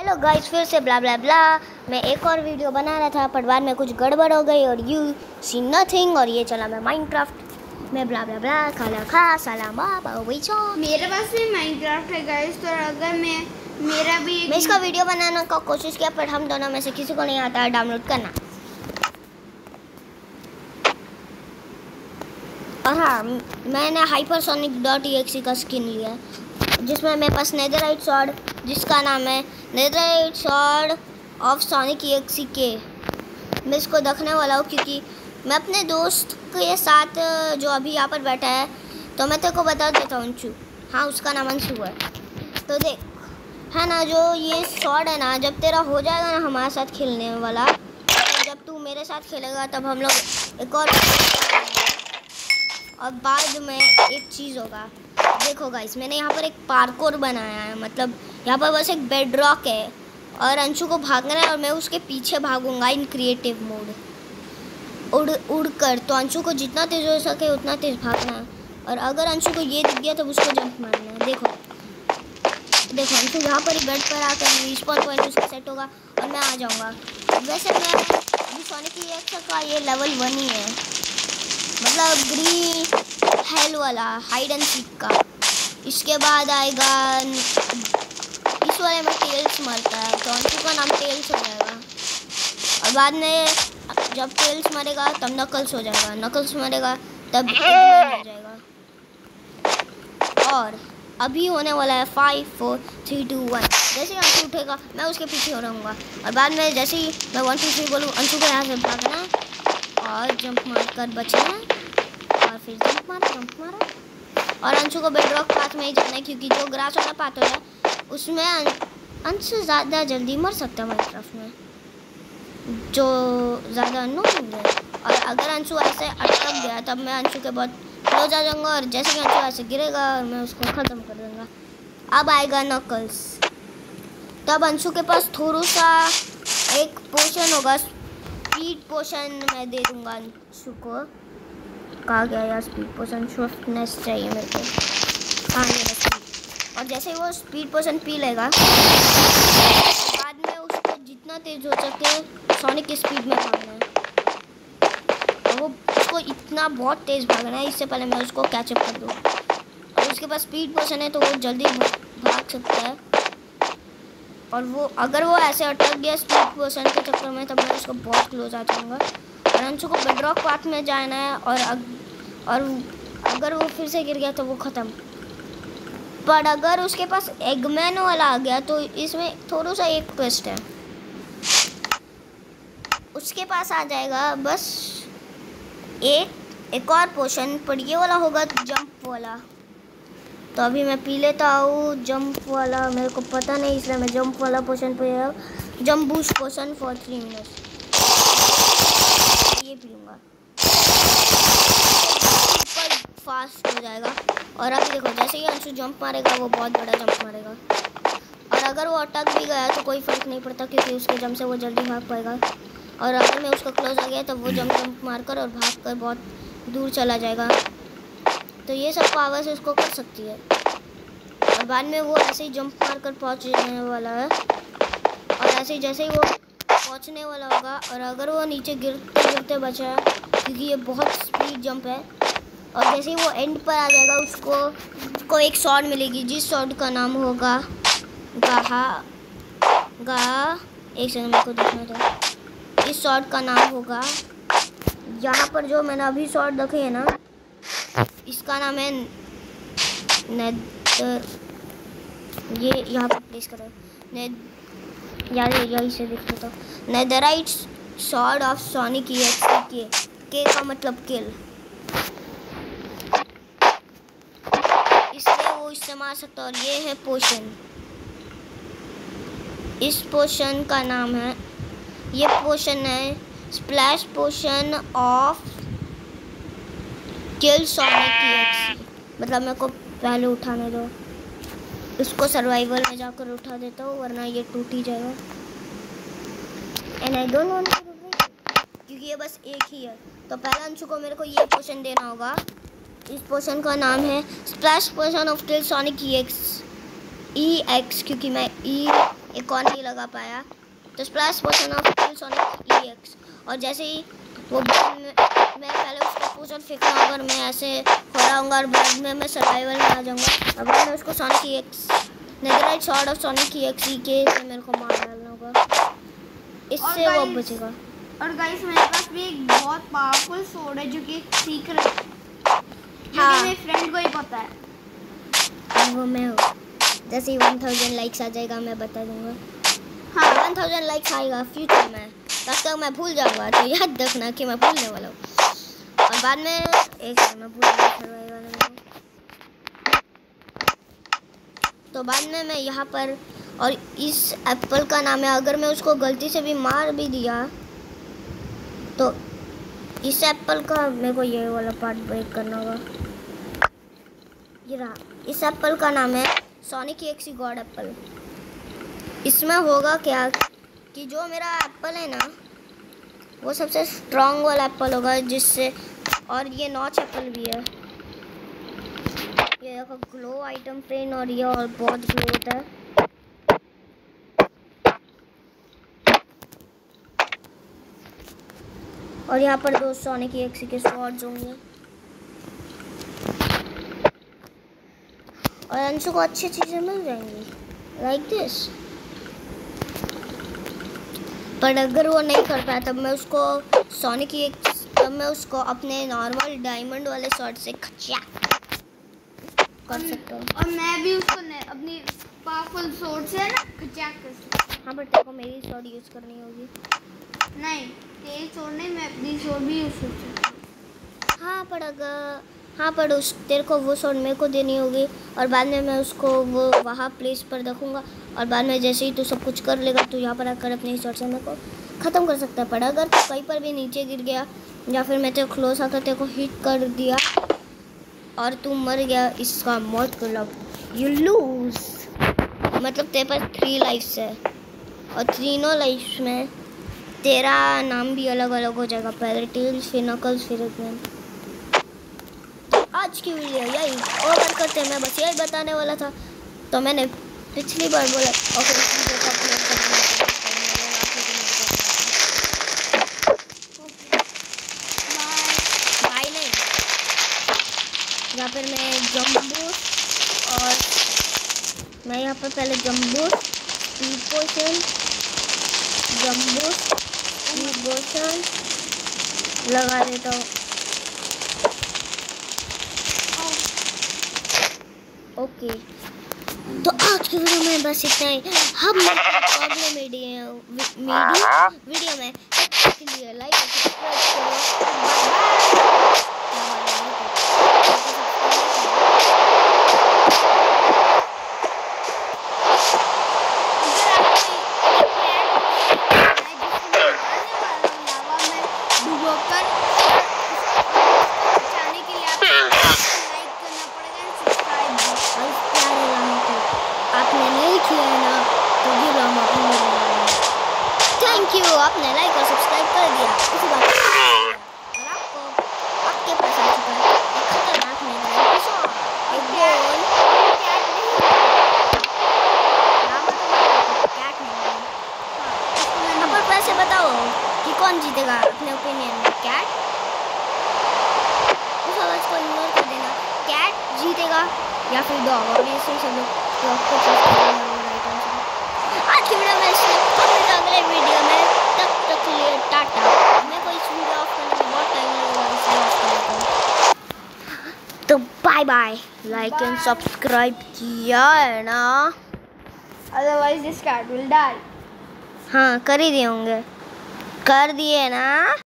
Hello guys, फिर से ब्ला ब्ला ब्ला। मैं एक और वीडियो बना रहा था पर बाद में कुछ गड़बड़ हो गई और यू सी नथिंग। और ये चला मैं माइनक्राफ्ट में ब्ला ब्ला ब्ला खाला खा सलाम मेरे पास भी माइनक्राफ्ट है गाइस। तो अगर मैं इसका वीडियो बनाने का कोशिश किया पर हम दोनों में से किसी को नहीं आता है डाउनलोड करना। और हाँ, मैंने hypersonic.exe का स्किन लिया है जिसमें मेरे पास नेदरराइट स्वॉर्ड जिसका नाम है netherite sword of Sonic EXE के। मैं इसको रखने वाला हूँ क्योंकि मैं अपने दोस्त के साथ जो अभी यहाँ पर बैठा है, तो मैं तेरे को बता देता हूँ अंशु। हाँ, उसका नाम अंशु है। तो देख है ना, जो ये स्वॉर्ड है ना, जब तेरा हो जाएगा ना हमारे साथ खेलने वाला, तो जब तू मेरे साथ खेलेगा तब हम लोग एक और बाद में एक चीज़ होगा। देखो गाइस, मैंने यहाँ पर एक पार्कोर बनाया है। मतलब यहाँ पर बस एक बेड रॉक है और अंशु को भागना है और मैं उसके पीछे भागूंगा इन क्रिएटिव मोड उड़ कर। तो अंशु को जितना तेज़ हो सके उतना तेज़ भागना है। और अगर अंशु को ये दिख गया तो उसको जंप मारना है। देखो अंशु यहाँ पर ही बेड पर आकर रिस्पॉन पॉइंट उसका सेट होगा और मैं आ जाऊँगा। वैसे मैं अभी सोनिक EXE का ये लेवल 1 ही है, मतलब ग्रीन हेल वाला हाइड एंड सीक का। इसके बाद आएगा इस वाले में टेल्स मरता है, तो अंशु का नाम टेल्स हो जाएगा। और बाद में जब टेल्स मरेगा तब नकल्स हो जाएगा, नकल्स मरेगा तब हो जाएगा। और अभी होने वाला है 5 4 3 2 1। जैसे ही अंशु उठेगा मैं उसके पीछे हो रहूँगा और बाद में जैसे ही मैं 1 2 3 बोलूँ अंशु को यहाँ से भागना है और जंप मार कर बचना है और फिर जंप मारा और अंशु को बेड रॉक पाथ में ही जाना है क्योंकि जो ग्रास वाला पाथ होता है उसमें अंशु ज़्यादा जल्दी मर सकता है माइनक्राफ्ट में, जो ज़्यादा अननोन है। और अगर अंशु ऐसे अटक गया तब मैं अंशु के बहुत क्लोज आ जाऊँगा और जैसे कि अंशु ऐसे गिरेगा और मैं उसको ख़त्म कर दूँगा। अब आएगा नकल्स। तब अंशु के पास थोड़ा सा एक पोशन होगा, स्पीड पोशन मैं दे दूँगा अंशु को। कहा गया यार, स्पीड पोशन स्विफ्टनेस चाहिए मेरे को। हाँ, ये स्पीड। और जैसे ही वो स्पीड पोशन पी लेगा बाद में उसको जितना तेज़ हो सके सोनिक की स्पीड में भागना है। और वो उसको इतना बहुत तेज़ भागना है इससे पहले मैं उसको कैचअप कर दूँ। और उसके पास स्पीड पोशन है तो वो जल्दी भाग सकता है। और वो अगर वो ऐसे अटक गया स्पीड पोशन के चक्कर में तब मैं उसको बहुत क्लोज आ जाऊँगा। और अंशु को बेडरॉक पाथ में जाना है और अगर वो फिर से गिर गया तो वो ख़त्म। पर अगर उसके पास एगमैन वाला आ गया तो इसमें थोड़ा सा एक ट्विस्ट है। उसके पास आ जाएगा बस एक और पोशन, पर ये वाला होगा जंप वाला। तो अभी मैं पी लेता हूँ जंप वाला, मेरे को पता नहीं इसलिए मैं जंप वाला पोशन पे jump boost potion for 3 minutes ये पीऊँगा। फास्ट हो जाएगा। और अभी देखो जैसे ही अंशु जंप मारेगा वो बहुत बड़ा जंप मारेगा। और अगर वो अटक भी गया तो कोई फ़र्क नहीं पड़ता क्योंकि उसके जंप से वो जल्दी भाग पाएगा। और अगर मैं उसका क्लोज आ गया तो वो जंप मारकर और भाग कर बहुत दूर चला जाएगा। तो ये सब पावर से उसको कर सकती है। और बाद में वो ऐसे ही जंप मार कर पहुँचने वाला है। और ऐसे ही जैसे ही वो पहुँचने वाला होगा और अगर वो नीचे गिरते गिरते बचा है क्योंकि ये बहुत स्पीड जंप है, और जैसे ही वो एंड पर आ जाएगा उसको एक स्वॉर्ड मिलेगी जिस स्वॉर्ड का नाम होगा एक सेकंड मेरे को देखना था। इस स्वॉर्ड का नाम होगा, यहाँ पर जो मैंने अभी स्वॉर्ड रखे है ना, इसका नाम है नेदर। ये यहाँ पर प्लेस करो यार, यही से देख लेता हूँ। Netherite sword of Sonic EXE के का मतलब किल, इसलिए वो इससे मार सकता है। और ये है पोशन, इस पोशन का नाम है, ये पोशन है splash potion of kill Sonic EXE। मतलब मेरे को पहले उठाने दो, इसको सर्वाइवल में जाकर उठा देता हूँ वरना ये टूट ही जाएगा। And I don't want to क्योंकि ये बस एक ही है। तो पहले अंशु को मेरे को ये पोशन देना होगा। इस पोशन का नाम है splash potion of kill Sonic EXE, क्योंकि मैं एक और नहीं लगा पाया। तो splash potion of kill Sonic EX। और जैसे ही वो मैं पहले उसका पोशन फेंकना होगा और मैं ऐसे हो रहा हूँ और बाद में मैं सर्वाइवल में आ जाऊँगा। अब मैं उसको Sonic EX netherite shot of Sonic EX के से मेरे को मार डालना होगा, इससे वो बचेगा। और गाइस मेरे पास भी एक बहुत पावरफुल सोर्ड है जो कि एक सीक्रेट है, जो कि मेरे फ्रेंड को ही पता है। वो मैं हूँ। जैसे ही 1000 लाइक्स आ जाएगा मैं बता दूंगा। हाँ 1000 लाइक्स आएगा फ्यूचर में, तब तक मैं भूल जाऊंगा, तो याद रखना कि मैं भूलने वाला हूँ। और बाद में एक मैं भूल गया, तो बाद में मैं यहाँ पर, और इस एप्पल का नाम है, अगर मैं उसको गलती से भी मार भी दिया तो इस एप्पल का मेरे को ये वाला पार्ट ब्रेक करना होगा। ये रहा, इस एप्पल का नाम है सोनिक EX गॉड एप्पल। इसमें होगा क्या कि जो मेरा एप्पल है ना वो सबसे स्ट्रॉन्ग वाला एप्पल होगा, जिससे, और ये नॉच एप्पल भी है। ये देखो ग्लो आइटम फ्रेंड, और ये और बहुत ग्लो होता है। और यहाँ पर 2 सोनिक EX के स्वॉर्ड्स होंगे। और अंशु को अच्छी चीज़ें मिल जाएंगी लाइक दिस। पर अगर वो नहीं कर पाया तब मैं उसको सोनिक EX, तब मैं उसको अपने नॉर्मल डायमंड वाले शॉट से खचा कर सकता हूँ। और मैं भी उसको अपनी पावरफुल सोर्ड से ना खचा कर सकता हूँ। हाँ, पर तेरे को मेरी शॉट यूज़ करनी होगी। नहीं तेरी सोर्ड नहीं, मैं अपनी सोर्ड भी यूज़ कर सकती हूँ। हाँ पर उस तेरे को वो शॉट मेरे को देनी होगी, और बाद में मैं उसको वो वहाँ प्लेस पर रखूँगा, और बाद में जैसे ही तू सब कुछ कर लेगा तो यहाँ पर आकर अपने शॉट से मेरे को ख़त्म कर सकता है। पर अगर तू कहीं पर भी नीचे गिर गया या फिर मैं तेरे क्लोज आकर तेरे को हिट कर दिया और तू मर गया, इसका मतलब यू लूज, मतलब तेरे पास 3 लाइफ्स है, और तीनों लाइफ्स में तेरा नाम भी अलग अलग हो जाएगा, पहले टेल्स, फिर नकल्स, फिर एगमैन। आज की वीडियो यही ओवर करते हैं, मैं बस यही बताने वाला था। तो मैंने पिछली बार बोला और फिर इस वीडियो को अपलोड करना बाय नहीं, यहाँ पर मैं जम्बू, और मैं यहाँ पर पहले jumbo speed potion, jumbo speed potion लगा देता हूँ। ओके, तो आज की वीडियो में बस इतना ही। हम अगले वीडियो में तब के लिए लाइक और सब्सक्राइब आपने लाइक और सब्सक्राइब कर दिया, इसी बात और आपको आपके पास आ चुका है एक खतरनाक मेरा एपिसोड, एक गोल कैट नहीं। अब पर पैसे बताओ कि कौन जीतेगा अपने ओपिनियन में, कैट? उस आवाज को इग्नोर कर देना, कैट जीतेगा या फिर डॉग, और ये सब लोग डॉग को चूज करेंगे। आज की वीडियो में अगले वीडियो में, तब तक के लिए टाटा। मैं कोई वीडियो ऑफ करने में बहुत टाइम लगेगा, इसलिए ऑफ कर देता हूँ। तो bye bye, like and subscribe किया है ना, otherwise this cat will die. हाँ कर ही दिए होंगे, कर दिए ना।